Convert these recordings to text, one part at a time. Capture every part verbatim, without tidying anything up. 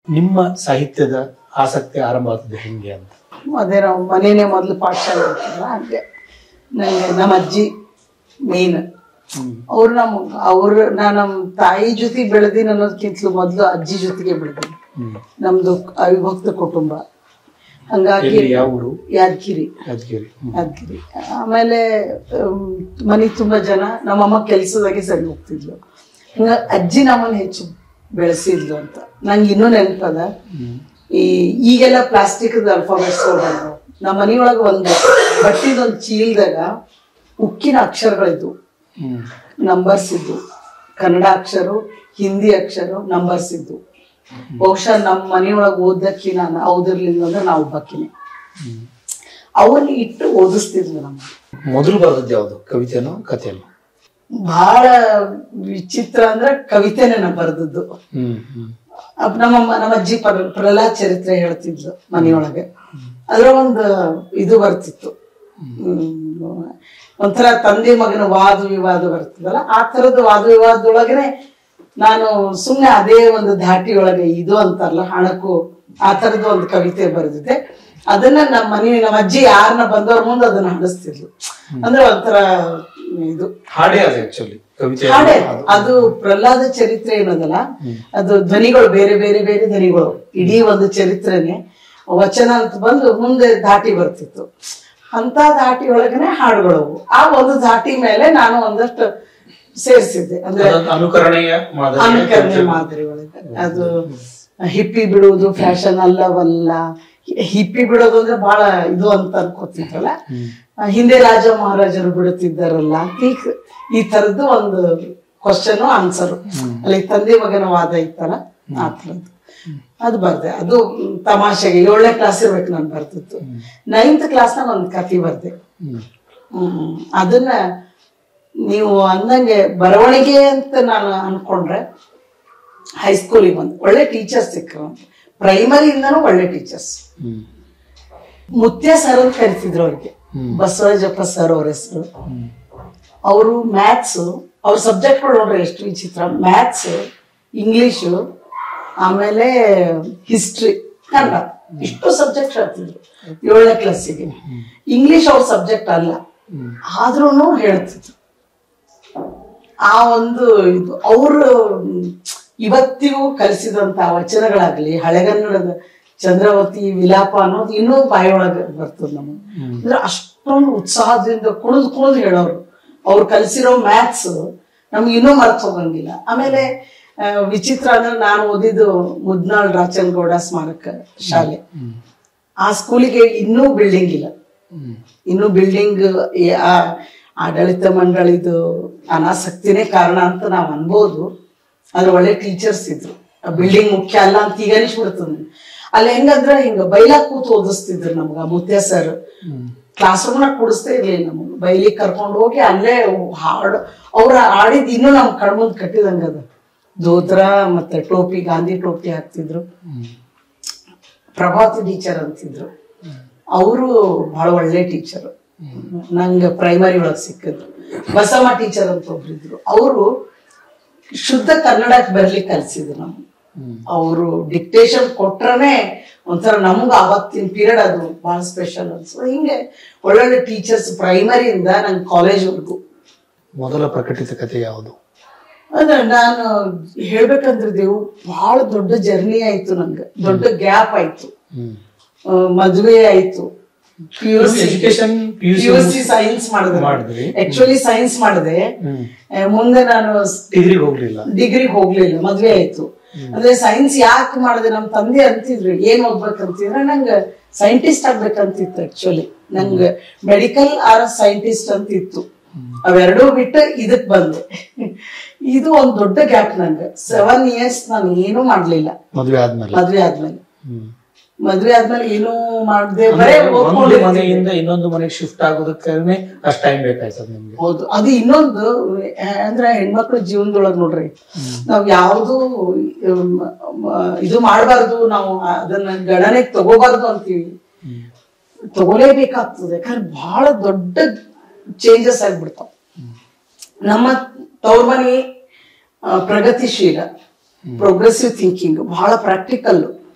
ನಿಮ್ಮ ಸಾಹಿತ್ಯದ ಆಸಕ್ತಿ ಆರಂಭ ಆಗ್ತದೆ ಹೆಂಗೆ ಅಂತ? ಅದೇ ನಾವು ಮನೇನೆ ಮೊದಲು ಪಾಠಶಾಲೆ ಇರ್ತಿಲ್ಲ ಹಾಗೆ ನಂಗೆ ನಮ್ಮ ಅಜ್ಜಿ ಮೇನ್ ಅವ್ರು ನಮ್ ಅವ್ರು ನಾ ನಮ್ ತಾಯಿ ಜೊತೆ ಬೆಳೆದಿನ ಅನ್ನೋದಕ್ಕಿಂತಲೂ ಮೊದ್ಲು ಅಜ್ಜಿ ಜೊತೆಗೆ ಬೆಳೆದಿನಿ. ನಮ್ದು ಅವಿಭಕ್ತ ಕುಟುಂಬ, ಹಂಗಾಗಿ ಯಾದಗಿರಿ ಯಾದಗಿರಿ ಆಮೇಲೆ ಮನೆ ತುಂಬಾ ಜನ. ನಮ್ಮಮ್ಮ ಕೆಲ್ಸದಾಗೆ ಸರಿ ಹೋಗ್ತಿದ್ಲು, ಹಂಗ ಅಜ್ಜಿ ನಮ್ಮನ್ನ ಹೆಚ್ಚು ಬೆಳೆಸಿದ್ಲು ಅಂತ ನಂಗೆ ಇನ್ನೂ ನೆನಪದ. ಈ ಈಗೆಲ್ಲ ಪ್ಲಾಸ್ಟಿಕ್ ಅಲ್ಫಾಬೆಟ್ಸ್ ಬಂದ್ರು. ನಮ್ಮ ಮನೆಯೊಳಗೆ ಒಂದು ಬಟ್ಟಿದೊಂದು ಚೀಲದಾಗ ಉಕ್ಕಿನ ಅಕ್ಷರಗಳಿದ್ವು, ನಂಬರ್ಸ್ ಇದ್ವು, ಕನ್ನಡ ಅಕ್ಷರ, ಹಿಂದಿ ಅಕ್ಷರ, ನಂಬರ್ಸ್ ಇದ್ವು. ಬಹುಶಃ ನಮ್ಮ ಮನೆಯೊಳಗೆ ಓದಕ್ಕಿ ನಾನು ಹೌದಿರ್ಲಿಲ್ಲ ಅಂದ್ರೆ ನಾವು ಒಬ್ಬಕ್ಕಿನಿ. ಅವನ್ನ ಇಟ್ಟು ಓದಿಸ್ತಿದ್ಲು. ನಮ್ಮ ಮೊದಲು ಬರೋದು ಯಾವ್ದು, ಕವಿತೆನೋ ಕಥೆನೋ? ಬಹಳ ವಿಚಿತ್ರ ಅಂದ್ರೆ ಕವಿತೆನೇ ನಾ ಬರ್ದದ್ದು. ನಮ್ಮ ನಮ್ಮ ಅಜ್ಜಿ ಪ್ರಹ್ಲಾದ್ ಚರಿತ್ರೆ ಹೇಳ್ತಿದ್ಲು ಮನೆಯೊಳಗೆ. ಅದ್ರ ಒಂದು ಇದು ಬರ್ತಿತ್ತು, ಒಂಥರ ತಂದೆ ಮಗನ ವಾದ ವಿವಾದ ಬರ್ತದಲ್ಲ, ಆ ತರದ ವಾದ ವಿವಾದದೊಳಗನೆ ನಾನು ಸುಮ್ನೆ ಅದೇ ಒಂದು ಧಾಟಿಯೊಳಗೆ ಇದು ಅಂತಾರಲ್ಲ ಹಣಕು, ಆ ತರದ ಒಂದು ಕವಿತೆ ಬರೆದಿದ್ದೆ. ಅದನ್ನ ನಮ್ಮ ಮನೆ ನಮ್ಮ ಅಜ್ಜಿ ಯಾರನ್ನ ಬಂದವ್ರ ಮುಂದೆ ಅದನ್ನ ಹಾಡಿಸ್ತಿದ್ಲು. ಅಂದ್ರೆ ಒಂಥರ ಇದು ಹಾಡೇ ಅದು ಆಕ್ಚುಲಿ ಕವಿತೆ ಹಾಡೇ. ಅದು ಪ್ರಹ್ಲಾದ ಚರಿತ್ರೆ ಏನದಲ್ಲ, ಅದು ಧ್ವನಿಗಳು ಬೇರೆ ಬೇರೆ ಬೇರೆ ಧ್ವನಿಗಳು, ಇಡೀ ಒಂದು ಚರಿತ್ರೆನೆ ವಚನ ಅಂತ ಬಂದು ಮುಂದೆ ಧಾಟಿ ಬರ್ತಿತ್ತು. ಅಂತ ಧಾಟಿ ಒಳಗನೆ ಹಾಡುಗಳವು. ಆ ಒಂದು ಧಾಟಿ ಮೇಲೆ ನಾನು ಒಂದಷ್ಟು ಸೇರಿಸಿದ್ದೆ. ಅಂದ್ರೆ ಅನುಕರಣೆಯ ಅನುಕರಣೆ ಮಾದರಿ ಒಳಗೆ ಅದು ಹಿಪ್ಪಿ ಬಿಡುವುದು ಫ್ಯಾಷನ್ ಅಲ್ಲವಲ್ಲ. ಹಿಪ್ಪಿ ಬಿಡೋದು ಅಂದ್ರೆ ಬಹಳ ಇದು ಅಂತ ಅನ್ಕೋತಿದ್ರಲ್ಲ, ಹಿಂದೆ ರಾಜ ಮಹಾರಾಜರು ಬಿಡುತ್ತಿದ್ದಾರಲ್ಲ ಅಂತ ಈ ತರದ್ದು ಒಂದು ಕ್ವಶನ್ ಆನ್ಸರ್ ಅಲ್ಲಿ ತಂದೆ ಮಗನ ವಾದ ಇತ್ತಲ್ಲ, ಆ ತರದ್ದು ಅದು ಬರ್ದೆ. ಅದು ತಮಾಷೆಗೆ ಏಳನೇ ಕ್ಲಾಸ್ ಇರ್ಬೇಕು ನಾನು ಬರ್ತಿತ್ತು. ನೈನ್ತ್ ಕ್ಲಾಸ್ನಾಗ ಒಂದು ಕಥೆ ಬರ್ದೆ. ಹ್ಮ್ ಅದನ್ನ ನೀವು ಅಂದಂಗೆ ಬರವಣಿಗೆ ಅಂತ ನಾನು ಅನ್ಕೊಂಡ್ರೆ ಹೈಸ್ಕೂಲಿಗೆ ಬಂದು ಒಳ್ಳೆ ಟೀಚರ್ಸ್ ಸಿಕ್ಕರು. ಪ್ರೈಮರಿಯಿಂದನೂ ಒಳ್ಳೆ ಟೀಚರ್ಸ್. ಮುತ್ಯ ಸರ್ ಅಂತ ಕರಿತಿದ್ರು ಅವ್ರಿಗೆ, ಬಸವರಾಜಪ್ಪ ಸರ್ ಅವ್ರ ಹೆಸರು. ಅವರು ಮ್ಯಾಥ್ಸ್, ಅವ್ರ ಸಬ್ಜೆಕ್ಟ್ಗಳು ನೋಡ್ರಿ ಎಷ್ಟು ವಿಚಿತ್ರ. ಮ್ಯಾಥ್ಸ್, ಇಂಗ್ಲಿಷು, ಆಮೇಲೆ ಹಿಸ್ಟ್ರಿ, ಕನ್ನಡ, ಇಷ್ಟು ಸಬ್ಜೆಕ್ಟ್ ಹೇಳ್ತಿದ್ರು ಏಳನೇ ಕ್ಲಾಸಿಗೆ. ಇಂಗ್ಲಿಷ್ ಅವ್ರ ಸಬ್ಜೆಕ್ಟ್ ಅಲ್ಲ, ಆದ್ರೂ ಹೇಳ್ತಿದ್ರು. ಆ ಒಂದು ಇದು ಅವರು ಇವತ್ತಿಗೂ ಕಲಿಸಿದಂತ ವಚನಗಳಾಗ್ಲಿ, ಹಳೆಗನ್ನಡದ ಚಂದ್ರವತಿ ವಿಲಾಪ ಅನ್ನೋದು ಇನ್ನೂ ಬಾಯಿಯೊಳಗೆ ಬರ್ತದ ನಮಗೆ. ಅಂದ್ರೆ ಅಷ್ಟೊಂದು ಉತ್ಸಾಹದಿಂದ ಕುಣಿದು ಕುಣಿದು ಹೇಳೋರು. ಅವ್ರು ಕಲಿಸಿರೋ ಮ್ಯಾಥ್ಸ್ ನಮ್ಗೆ ಇನ್ನೂ ಮರ್ತು ಹೋಗಂಗಿಲ್ಲ. ಆಮೇಲೆ ವಿಚಿತ್ರ ಅಂದ್ರೆ ನಾನು ಓದಿದ್ದು ಮುದ್ನಾಳ್ ರಾಚನಗೌಡ ಸ್ಮಾರಕ ಶಾಲೆ. ಆ ಸ್ಕೂಲಿಗೆ ಇನ್ನೂ ಬಿಲ್ಡಿಂಗ್ ಇಲ್ಲ. ಇನ್ನೂ ಬಿಲ್ಡಿಂಗ್ ಆಡಳಿತ ಮಂಡಳಿದು ಅನಾಸಕ್ತಿನೇ ಕಾರಣ ಅಂತ ನಾವ್ ಅನ್ಬೋದು. ಆದ್ರೆ ಒಳ್ಳೆ ಟೀಚರ್ಸ್ ಇದ್ರು. ಬಿಲ್ಡಿಂಗ್ ಮುಖ್ಯ ಅಲ್ಲ ಅಂತ ಈಗ ಅನಿಸ್ಬಿಡ್ತದೆ. ಅಲ್ಲಿ ಹೆಂಗಂದ್ರೆ ಹಿಂಗ ಬೈಲಾಕ್ ಕೂತ್ ಓದಿಸ್ತಿದ್ರು ನಮ್ಗ ಮುತ್ಯ ಸರ್. ಕ್ಲಾಸ್ ರೂಮ್ನಾಗ ಕೂಡಿಸ್ತೇ ಇರ್ಲಿಲ್ಲ ನಮಗ್, ಬೈಲಿಗೆ ಕರ್ಕೊಂಡು ಹೋಗಿ ಅಲ್ಲೇ ಹಾಡು ಅವ್ರ ಆಡಿದ್ ಇನ್ನೂ ನಮ್ ಕಣ್ಮುಂದ್ ಕಟ್ಟಿದಂಗದ. ಧೋತ್ರ ಮತ್ತೆ ಟೋಪಿ, ಗಾಂಧಿ ಟೋಪಿ ಹಾಕ್ತಿದ್ರು. ಪ್ರಭಾತಿ ಟೀಚರ್ ಅಂತಿದ್ರು, ಅವರು ಬಹಳ ಒಳ್ಳೆ ಟೀಚರ್. ನಂಗೆ ಪ್ರೈಮರಿ ಒಳಗೆ ಸಿಕ್ಕಿದ್ರು. ಬಸಮ್ಮ ಟೀಚರ್ ಅಂತ ಒಬ್ರಿದ್ರು, ಅವರು ಶುದ್ಧ ಕನ್ನಡಕ್ಕೆ ಬರ್ಲಿಕ್ಕೆ ಕಲ್ಸಿದ್ರು ನಮ್ಗೆ. ಅವರು ಡಿಕ್ಟೇಷನ್ ಕೊಟ್ರನೆ ಒಂಥರ ನಮ್ಗೆ ಅವತ್ತಿನ ಪೀರಿಯಡ್ ಅದು ಬಹಳ ಸ್ಪೆಷಲ್ ಅನ್ಸೋ. ಹಿಂಗೆ ಒಳ್ಳೊಳ್ಳೆ ಟೀಚರ್ಸ್ ಪ್ರೈಮರಿಯಿಂದ ನಂಗೆ ಕಾಲೇಜ್ವರೆಗೂ. ಮೊದಲ ಪ್ರಕಟಿತ ಕಥೆ ಯಾವುದು? ಅಂದ್ರೆ ನಾನು ಹೇಳ್ಬೇಕಂದ್ರೆ ದೇವು ಬಹಳ ದೊಡ್ಡ ಜರ್ನಿ ಆಯ್ತು ನಂಗೆ. ದೊಡ್ಡ ಗ್ಯಾಪ್ ಆಯ್ತು, ಮದುವೆ ಆಯ್ತು. ಪಿಯುಸಿ ಸೈನ್ಸ್ ಮಾಡಿದೆ. ಆಕ್ಚುಲಿ ಸೈನ್ಸ್ ಮಾಡಿದೆ. ಮುಂದೆ ನಾನು ಡಿಗ್ರಿಗೆ ಹೋಗ್ಲಿಲ್ಲ ಡಿಗ್ರಿಗೆ ಹೋಗ್ಲಿಲ್ಲ ಮದ್ವೆ ಆಯ್ತು. ಅಂದ್ರೆ ಸೈನ್ಸ್ ಯಾಕೆ ಮಾಡಿದೆ, ನಮ್ ತಂದೆ ಅಂತಿದ್ರು ಏನ್ ಓದ್ಬೇಕಂತಿದ್ರೆ ನಂಗೆ ಸೈಂಟಿಸ್ಟ್ ಆಗ್ಬೇಕಂತಿತ್ತು. ಆಕ್ಚುಲಿ ನಂಗೆ ಮೆಡಿಕಲ್ ಆರ್ ಸೈಂಟಿಸ್ಟ್ ಅಂತ ಇತ್ತು. ಅವೆರಡೂ ಬಿಟ್ಟು ಇದಕ್ ಬಂದೆ. ಇದು ಒಂದ್ ದೊಡ್ಡ ಗ್ಯಾಪ್ ನಂಗೆ. ಸೆವೆನ್ ಇಯರ್ಸ್ ನಾನು ಏನೂ ಮಾಡ್ಲಿಲ್ಲ ಮದ್ವೆ ಆದ್ಮೇಲೆ. ಮದ್ವೆ ಆದ್ಮೇಲೆ ಮದ್ವೆ ಆದ್ಮೇಲೆ ಏನೂ ಮಾಡದೆ ಮನೆಯಿಂದ ಇನ್ನೊಂದು ಮನೆಗೆ ಶಿಫ್ಟ್ ಆಗೋದಕ್ಕೆ ಅಷ್ಟು ಟೈಮ್ ಬೇಕಾಯ್ತದ ನಿಮ್ಗೆ. ಹೌದು, ಅದು ಇನ್ನೊಂದು ಅಂದ್ರೆ ಹೆಣ್ಮಕ್ಳ ಜೀವನದೊಳಗ್ ನೋಡ್ರಿ, ನಾವ್ ಯಾವ್ದು ಇದು ಮಾಡ್ಬಾರ್ದು, ನಾವು ಅದನ್ನ ಗಣನೆಗೆ ತಗೋಬಾರ್ದು ಅಂತೀವಿ. ತಗೋಲೇಬೇಕಾಗ್ತದೆ. ಯಾಕಂದ್ರೆ ಬಹಳ ದೊಡ್ಡ ಚೇಂಜಸ್ ಆಗ್ಬಿಡ್ತಾವ. ನಮ್ಮ ತವ್ರ ಮನೆ ಪ್ರಗತಿಶೀಲ, ಪ್ರೋಗ್ರೆಸಿವ್ ಥಿಂಕಿಂಗ್, ಬಹಳ ಪ್ರಾಕ್ಟಿಕಲ್.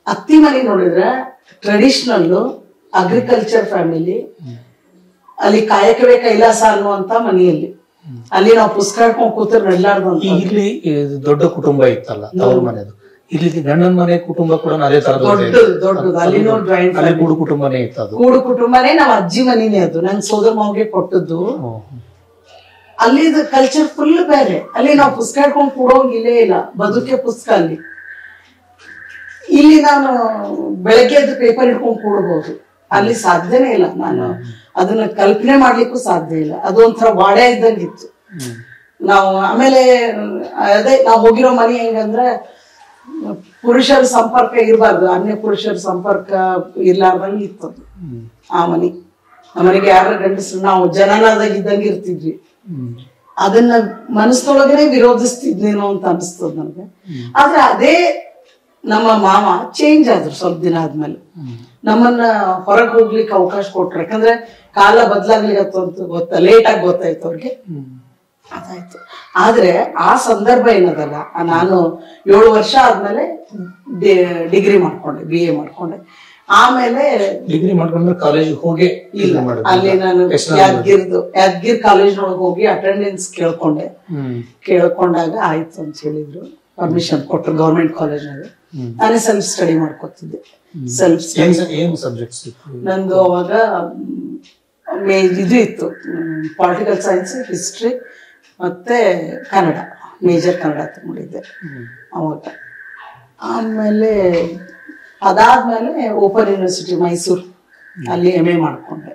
ಅತ್ತಿ ಮನೆ ನೋಡಿದ್ರೆ ಟ್ರೆಡಿಷನಲ್ ಅಗ್ರಿಕಲ್ಚರ್ ಫ್ಯಾಮಿಲಿ, ಅಲ್ಲಿ ಕಾಯಕವೇ ಕೈಲಾಸ ಅನ್ನುವಂತ ಮನೆಯಲ್ಲಿ ಅಲ್ಲಿ ನಾವು ಪುಸ್ತಕ ಹಿಡ್ಕೊಂಡು ಕೂತ್ರೆ ನಡ್ಲಾರ್ದು. ಇಲ್ಲಿ ದೊಡ್ಡ ಕುಟುಂಬ ಇತ್ತಲ್ಲ ಅವ್ರ ಮನೆದು, ಇಲ್ಲಿ ಗಂಡನ ಮನೆ ಕುಟುಂಬ ಕೂಡ ಅದೇ ತರ ದೊಡ್ಡದು ದೊಡ್ಡದು ಅಲ್ಲಿನೂ ಜಾಯಿಂಟ್ ಅಲ್ಲಿ ಕೂಡು ಕುಟುಂಬನೇ ಇತ್ತು. ಅದು ಕೂಡು ಕುಟುಂಬನೇ ನಮ್ಮ ಅಜ್ಜಿ ಮನಿನೇ, ಅದು ನನ್ ಸೋದರ ಮಾವಿಗೆ ಕೊಟ್ಟದ್ದು. ಅಲ್ಲಿದು ಕಲ್ಚರ್ ಫುಲ್ ಬೇರೆ. ಅಲ್ಲಿ ನಾವು ಪುಸ್ತಕ ಹಿಡ್ಕೊಂಡು ಕೂಡೋಂಗಿಲ್ಲೇ ಇಲ್ಲ, ಬದುಕೆ ಪುಸ್ತಕ ಅಲ್ಲಿ. ಇಲ್ಲಿ ನಾನು ಬೆಳಗ್ಗೆ ಎದ್ದು ಪೇಪರ್ ಹಿಡ್ಕೊಂಡು ಕೂಡಬಹುದು, ಅಲ್ಲಿ ಸಾಧ್ಯನೇ ಇಲ್ಲ. ನಾನು ಅದನ್ನ ಕಲ್ಪನೆ ಮಾಡ್ಲಿಕ್ಕೂ ಸಾಧ್ಯ ಇಲ್ಲ. ಅದು ಒಂಥರ ವಾಡೆ ಇದ್ದಂಗಿತ್ತು. ನಾವು ಆಮೇಲೆ ಅದೇ ನಾವು ಹೋಗಿರೋ ಮನೆ ಹೆಂಗಂದ್ರೆ ಪುರುಷರ ಸಂಪರ್ಕ ಇರಬಾರ್ದು, ಅನ್ಯ ಪುರುಷರ ಸಂಪರ್ಕ ಇರ್ಲಾರ್ದಂಗೆ ಇತ್ತು ಆ ಮನೆ. ಆ ಮನೆಗೆ ಯಾರ ಗಂಡಸ್ರು ನಾವು ಜನನಾದಾಗ ಇದ್ದಂಗೆ ಇರ್ತಿದ್ವಿ. ಅದನ್ನ ಮನಸ್ಸೊಳಗನೆ ವಿರೋಧಿಸ್ತಿದ್ನೇನೋ ಅಂತ ಅನಿಸ್ತದ ನನ್ಗೆ. ಆದ್ರೆ ಅದೇ ನಮ್ಮ ಮಾವ ಚೇಂಜ್ ಆದ್ರು ಸ್ವಲ್ಪ ದಿನ ಆದ್ಮೇಲೆ. ನಮ್ಮನ್ನ ಹೊರಗೆ ಹೋಗ್ಲಿಕ್ಕೆ ಅವಕಾಶ ಕೊಟ್ರು, ಯಾಕಂದ್ರೆ ಕಾಲ ಬದಲಾಗ್ಲಿಕ್ಕೆ ಅಂತ ಗೊತ್ತ ಲೇಟ್ ಆಗಿ ಗೊತ್ತಾಯ್ತು ಅವ್ರಿಗೆ. ಅದಾಯ್ತು. ಆದ್ರೆ ಆ ಸಂದರ್ಭ ಏನದಲ್ಲ, ನಾನು ಏಳು ವರ್ಷ ಆದ್ಮೇಲೆ ಡಿಗ್ರಿ ಮಾಡ್ಕೊಂಡೆ, ಬಿ ಎ ಮಾಡ್ಕೊಂಡೆ. ಆಮೇಲೆ ಡಿಗ್ರಿ ಮಾಡ್ಕೊಂಡ್ರೆ ಕಾಲೇಜ್ ಹೋಗಿ ಇಲ್ಲ, ಅಲ್ಲಿ ನಾನು ಯಾದಗಿರ್ದು ಯಾದಗಿರ್ ಕಾಲೇಜ್ನೊಳಗೆ ಹೋಗಿ ಅಟೆಂಡೆನ್ಸ್ ಕೇಳ್ಕೊಂಡೆ. ಕೇಳ್ಕೊಂಡಾಗ ಆಯ್ತು ಅಂತ ಹೇಳಿದ್ರು, ಪರ್ಮಿಷನ್ ಕೊಟ್ರು ಗೌರ್ಮೆಂಟ್ ಕಾಲೇಜ್ನಾಗ. ನಾನೇ ಸೆಲ್ಫ್ ಸ್ಟಡಿ ಮಾಡ್ಕೊತಿದ್ದೆ. ಸೆಲ್ಫ್ ಏನ್ ಸಬ್ಜೆಕ್ಟ್ಸ್ ಇತ್ತು ನಂದು ಅವಾಗ? ಇದು ಇತ್ತು, ಪೊಲಿಟಿಕಲ್ ಸೈನ್ಸ್, ಹಿಸ್ಟ್ರಿ ಮತ್ತೆ ಕನ್ನಡ, ಮೇಜರ್ ಕನ್ನಡ ತಗೊಂಡಿದ್ದೆ ಅವಾಗ. ಆಮೇಲೆ ಅದಾದ್ಮೇಲೆ ಓಪನ್ ಯೂನಿವರ್ಸಿಟಿ ಮೈಸೂರು, ಅಲ್ಲಿ ಎಮ್ ಎ ಮಾಡ್ಕೊಂಡೆ.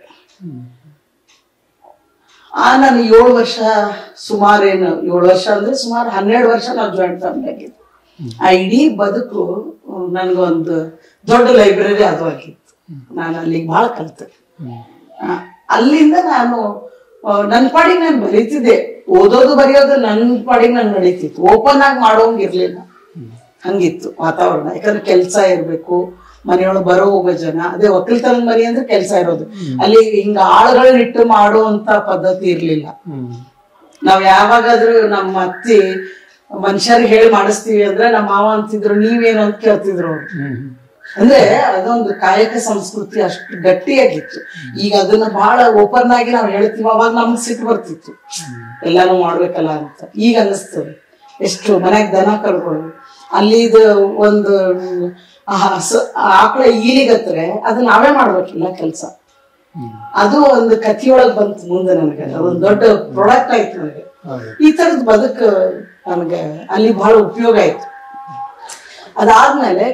ಆ ನಾನು ಏಳು ವರ್ಷ ಸುಮಾರೇನು ಏಳು ವರ್ಷ ಅಂದ್ರೆ ಸುಮಾರು ಹನ್ನೆರಡು ವರ್ಷ ನಾವು ಜಾಯಿಂಟ್ ಫ್ಯಾಮಿಲಿ ಆಗಿದ್ದು. ಆ ಇಡೀ ಬದುಕು ನನ್ಗೊಂದು ದೊಡ್ಡ ಲೈಬ್ರರಿ ಅದು ಆಗಿತ್ತು. ನಾನು ಅಲ್ಲಿಗೆ ಬಹಳ ಕಲಿತೆ. ಅಲ್ಲಿಂದ ನಾನು ನನ್ನ ಪಾಡಿಗೆ ನಾನು ಬರೀತಿದ್ದೆ, ಓದೋದು ಬರೆಯೋದು ನನ್ನ ಪಾಡಿಗೆ ನಾನು ನಡೀತಿತ್ತು. ಓಪನ್ ಆಗಿ ಮಾಡೋಂಗಿರ್ಲಿಲ್ಲ, ಹಂಗಿತ್ತು ವಾತಾವರಣ. ಯಾಕಂದ್ರೆ ಕೆಲ್ಸ ಇರ್ಬೇಕು, ಮನೆಯೊಳಗೆ ಬರೋ ಹೋಗೋ ಜನ, ಅದೇ ಒಕ್ಕಲ್ತನ ಮನೆ ಅಂದ್ರೆ ಕೆಲ್ಸ ಇರೋದು. ಅಲ್ಲಿ ಹಿಂಗ ಆಳುಗಳನ್ನಿಟ್ಟು ಮಾಡುವಂತ ಪದ್ಧತಿ ಇರ್ಲಿಲ್ಲ. ನಾವ್ ಯಾವಾಗಾದ್ರೂ ನಮ್ಮ ಅತ್ತಿ ಮನುಷ್ಯರಿಗೆ ಹೇಳಿ ಮಾಡಿಸ್ತೀವಿ ಅಂದ್ರೆ ನಮ್ಮ ಮಾವ ಅಂತಿದ್ರು, ನೀವೇನು ಅಂತ ಕೇಳ್ತಿದ್ರು ಅವ್ರು. ಅಂದ್ರೆ ಅದೊಂದು ಕಾಯಕ ಸಂಸ್ಕೃತಿ ಅಷ್ಟು ಗಟ್ಟಿಯಾಗಿತ್ತು. ಈಗ ಅದನ್ನ ಬಹಳ ಓಪನ್ ಆಗಿ ನಾವ್ ಹೇಳ್ತೀವಿ, ಅವಾಗ ನಮ್ಗೆ ಸಿಟ್ಟು ಬರ್ತಿತ್ತು, ಎಲ್ಲಾನು ಮಾಡ್ಬೇಕಲ್ಲ ಅಂತ. ಈಗ ಅನ್ನಿಸ್ತದೆ ಎಷ್ಟು ಮನ್ಯಾಗ ದನ ಕರ್ಗಳು, ಅಲ್ಲಿದು ಒಂದು ಆಕಳ ಈಲಿಗತ್ರೆ ಅದನ್ನ ನಾವೇ ಮಾಡ್ಬೇಕಿಲ್ಲ ಕೆಲ್ಸ. ಅದು ಒಂದು ಕಥಿಯೊಳಗ್ ಬಂತು ಮುಂದೆ ನನಗೆ, ಅದೊಂದು ದೊಡ್ಡ ಪ್ರಾಡಕ್ಟ್ ಆಯ್ತು ನನಗೆ. ಈ ತರದ ಬದುಕು ನನಗೆ ಅಲ್ಲಿ ಬಹಳ ಉಪಯೋಗ ಆಯ್ತು. ಅದಾದ್ಮೇಲೆ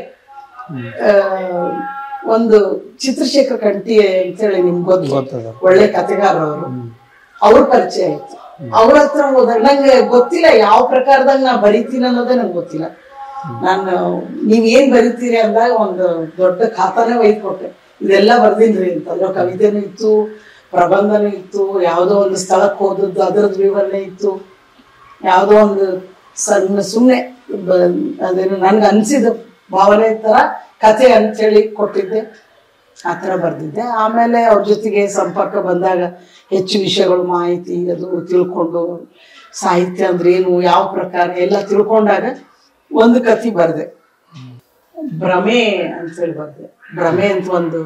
ಒಂದು ಚಿತ್ರಶೇಖರ್ ಕಂಠಿ ಅಂತೇಳಿ ನಿಮ್ಗೆ ಗೊತ್ತು, ಒಳ್ಳೆ ಕಥೆಗಾರರು, ಅವ್ರ ಪರಿಚಯ ಆಯ್ತು. ಅವ್ರ ಹತ್ರ ಹೋದಾಗ ನಂಗೆ ಗೊತ್ತಿಲ್ಲ ಯಾವ ಪ್ರಕಾರದಾಗ ನಾ ಬರಿತೀನಿ ಅನ್ನೋದೇ ನಂಗೆ ಗೊತ್ತಿಲ್ಲ. ನಾನು ನೀವ್ ಏನ್ ಬರಿತೀರಿ ಅಂದಾಗ ಒಂದು ದೊಡ್ಡ ಖಾತಾನೇ ಒಯ್ದು ಕೊಟ್ಟೆ, ಇದೆಲ್ಲ ಬರ್ದಿನ್ರಿ ಅಂತ. ಅದ್ರ ಕವಿತೆನೂ ಇತ್ತು, ಪ್ರಬಂಧನೂ ಇತ್ತು, ಯಾವ್ದೋ ಒಂದು ಸ್ಥಳಕ್ಕೆ ಹೋದದ್ದು ಅದರದ್ದು ವಿವರಣೆ ಇತ್ತು, ಯಾವ್ದೋ ಒಂದು ಸಣ್ಣ ಸುಮ್ನೆ ಅದೇನು ನನ್ಗೆ ಅನ್ಸಿದ ಭಾವನೆ ತರ ಕಥೆ ಅಂತ ಹೇಳಿ ಕೊಟ್ಟಿದ್ದೆ, ಆ ತರ ಬರ್ದಿದ್ದೆ. ಆಮೇಲೆ ಅವ್ರ ಜೊತೆಗೆ ಸಂಪರ್ಕ ಬಂದಾಗ ಹೆಚ್ಚು ವಿಷಯಗಳು ಮಾಹಿತಿ ಅದು ತಿಳ್ಕೊಂಡು, ಸಾಹಿತ್ಯ ಅಂದ್ರೆ ಏನು, ಯಾವ ಪ್ರಕಾರ ಎಲ್ಲ ತಿಳ್ಕೊಂಡಾಗ ಒಂದು ಕಥೆ ಬರ್ದೆ, ಭ್ರಮೆ ಅಂತ ಹೇಳಿ ಬರ್ದೆ. ಭ್ರಮೆ ಅಂತ ಒಂದು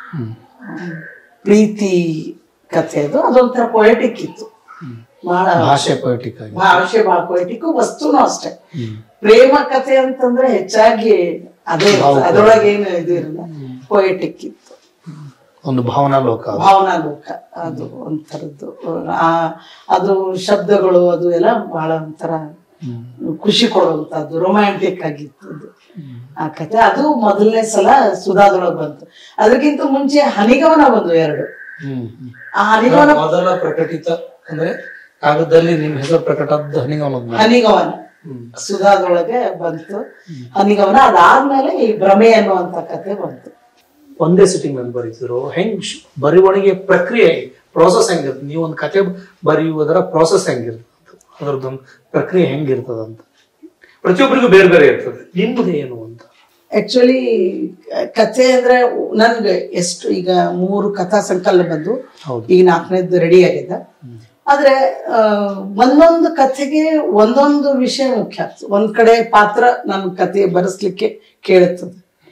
ಪ್ರೀತಿ ಕಥೆ, ಅದು ಅದೊಂಥರ ಪೊಯೆಟಿಕ್ ಇತ್ತು, ಬಹಳ ಭಾಷೆ ಪೊಯೆಟಿಕ್, ಭಾಷೆ ಬಹಳ ಪೊಯೆಟಿಕ್, ವಸ್ತುನು ಅಷ್ಟೇ. ಪ್ರೇಮ ಕಥೆ ಅಂತಂದ್ರೆ ಹೆಚ್ಚಾಗಿ ಅದೇ, ಅದ್ರೊಳಗೆ ಏನು ಇದು ಇರಲ್ಲ, ಪೊಯೆಟಿಕ್ ಇತ್ತು, ಒಂದು ಭಾವನಾ ಲೋಕ, ಭಾವನಾ ಲೋಕ. ಅದು ಒಂಥರದ್ದು ಆ ಅದು ಶಬ್ದಗಳು ಅದು ಎಲ್ಲ ಬಹಳ ಒಂಥರ ಖುಷಿ ಕೊಡುವಂತದ್ದು, ರೊಮ್ಯಾಂಟಿಕ್ ಆಗಿತ್ತು ಆ ಕಥೆ. ಅದು ಮೊದಲನೇ ಸಲ ಸುಧಾದೊಳಗೆ ಬಂತು. ಅದಕ್ಕಿಂತ ಮುಂಚೆ ಹನಿಗವನ ಬಂದು ಎರಡು. ಆ ಹನಿಗವನ ಮೊದಲ ಪ್ರಕಟಿತ ಅಂದ್ರೆ ಕಾಗದದಲ್ಲಿ ನಿಮ್ ಹೆಸರು ಪ್ರಕಟ ಹನಿಗವನ ಹನಿಗವನ ಸುಧಾದೊಳಗೆ ಬಂತು ಹನಿಗವನ. ಅದಾದ್ಮೇಲೆ ಈ ಭ್ರಮೆ ಅನ್ನುವಂತ ಕಥೆ ಬಂತು. ಒಂದೇ ಸಿಟ್ಟಿಂಗ್ ನಲ್ಲಿ ಬರೀತಿರೋ ಹೆಂಗ್ ಬರವಣಿಗೆ ಪ್ರಕ್ರಿಯೆ ಪ್ರೋಸೆಸ್ ಹೆಂಗಿರ್ತದೆ? ನೀವು ಒಂದು ಕಥೆ ಬರೆಯುವುದರ ಪ್ರೋಸೆಸ್ ಹೆಂಗಿರ್ತದೆ, ಅದರದ್ದೊಂದು ಪ್ರಕ್ರಿಯೆ ಹೆಂಗಿರ್ತದಂತ ಪ್ರತಿಯೊಬ್ಬರಿಗೂ ಬೇರೆ ಬೇರೆ ಇರ್ತದೆ. ನಿಮ್ಮದು ಏನು ಅಂತ? ಆಕ್ಚುಲಿ ಕಥೆ ಅಂದ್ರೆ ನನ್ಗೆ ಎಷ್ಟು ಈಗ ಮೂರು ಕಥಾ ಸಂಕಲನ ಬಂದು ಈಗ ನಾಲ್ಕನೇದು ರೆಡಿ ಆಗಿದೆ. ಆದ್ರೆ ಒಂದೊಂದು ಕಥೆಗೆ ಒಂದೊಂದು ವಿಷಯ ಮುಖ್ಯ ಆಗ್ತದೆ. ಒಂದ್ ಕಡೆ ಪಾತ್ರ ನನ್ ಕಥೆ ಬರೆಸ್ಲಿಕ್ಕೆ ಕೇಳುತ್ತದೆ,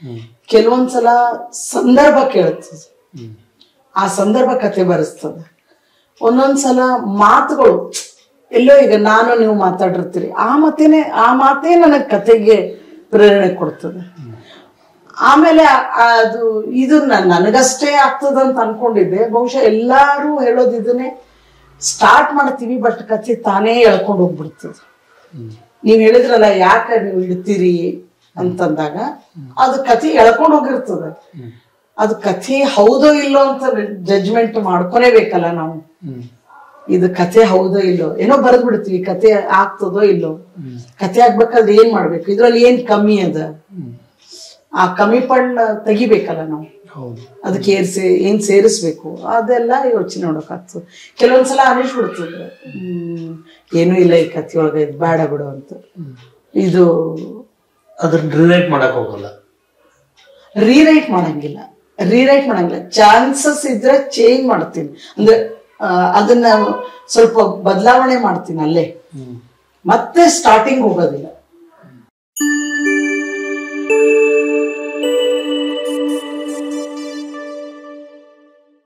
ಕೆಲವೊಂದ್ಸಲ ಸಂದರ್ಭ ಕೇಳ್ತದೆ, ಆ ಸಂದರ್ಭ ಕತೆ ಬರೆಸ್ತದೆ. ಒಂದೊಂದ್ಸಲ ಮಾತುಗಳು ಎಲ್ಲೋ ಈಗ ನಾನು ನೀವು ಮಾತಾಡಿರ್ತೀರಿ, ಆ ಮಾತೇನೆ ಆ ಮಾತೇ ನನಗೆ ಕತೆಗೆ ಪ್ರೇರಣೆ ಕೊಡ್ತದೆ. ಆಮೇಲೆ ಅದು ಇದು ನನಗಷ್ಟೇ ಆಗ್ತದಂತ ಅನ್ಕೊಂಡಿದ್ದೆ. ಬಹುಶಃ ಎಲ್ಲಾರು ಹೇಳೋದು ಇದನ್ನೇ, ಸ್ಟಾರ್ಟ್ ಮಾಡ್ತೀವಿ ಬಟ್ ಕತೆ ತಾನೇ ಎಳ್ಕೊಂಡು ಹೋಗ್ಬಿಡ್ತದೆ. ನೀವ್ ಹೇಳಿದ್ರಲ್ಲ ಯಾಕೆ ನೀವು ಇಡ್ತೀರಿ ಅಂತಂದಾಗ ಅದು ಕತೆ ಎಳ್ಕೊಂಡು ಹೋಗಿರ್ತದೆ. ಅದು ಕಥೆ ಹೌದೋ ಇಲ್ಲೋ ಅಂತ ಜಡ್ಜ್ಮೆಂಟ್ ಮಾಡ್ಕೊನೇಬೇಕಲ್ಲ ನಾವು. ಇದು ಕಥೆ ಹೌದೋ ಇಲ್ಲೋ, ಏನೋ ಬರೆದ್ ಬಿಡ್ತೀವಿ, ಕತೆ ಆಗ್ತದೋ ಇಲ್ಲೋ. ಕತೆ ಆಗ್ಬೇಕಾದ್ರೆ ಏನ್ ಮಾಡ್ಬೇಕು, ಇದ್ರಲ್ಲಿ ಏನ್ ಕಮ್ಮಿ ಅದ, ಆ ಕಮ್ಮಿ ಪಣ್ಣ ತೆಗಿಬೇಕಲ್ಲ ನಾವು. ಅದಕ್ಕೆ ಏನ್ ಸೇ ಏನ್ ಸೇರಿಸ್ಬೇಕು ಅದೆಲ್ಲ ಯೋಚನೆ ನೋಡೋಕಾಗ್ತದೆ. ಕೆಲವೊಂದ್ಸಲ ಅನಿಸ್ಬಿಡ್ತದೆ ಹ್ಮ್ ಏನೂ ಇಲ್ಲ ಈ ಕಥೆಯೊಳಗೆ, ಇದು ಬೇಡ ಬಿಡು ಅಂತ. ಇದು ಅದನ್ನ ರಿರೈಟ್ ಮಾಡಕ್ ಹೋಗಲ್ಲ, ರೀರೈಟ್ ಮಾಡಂಗಿಲ್ಲ ರೀರೈಟ್ ಮಾಡಂಗಿಲ್ಲ ಚಾನ್ಸಸ್ ಇದ್ರೆ ಚೇಂಜ್ ಮಾಡ್ತೀನಿ, ಅಂದ್ರೆ ಅದನ್ನ ಸ್ವಲ್ಪ ಬದಲಾವಣೆ ಮಾಡ್ತೀನಿ ಅಲ್ಲೇ, ಮತ್ತೆ ಸ್ಟಾರ್ಟಿಂಗ್ ಹೋಗೋದಿಲ್ಲ.